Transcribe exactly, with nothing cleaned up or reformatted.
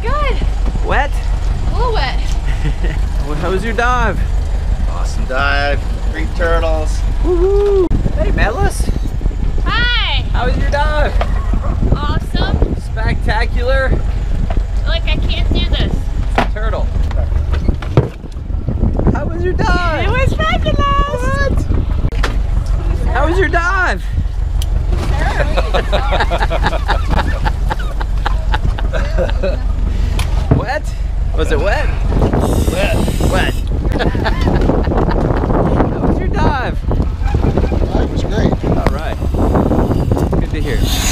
Good. Wet? A little wet. Well, how was your dive? Awesome dive. Three turtles. Woohoo! Hey, Medalist. Hi. How was your dive? Awesome. Spectacular. Like I can't do this. Turtle. How was your dive? It was fabulous. What? How was your dive? Wet? Was it wet? Wet. Wet. How was your dive? Dive was great. All right. Good to hear.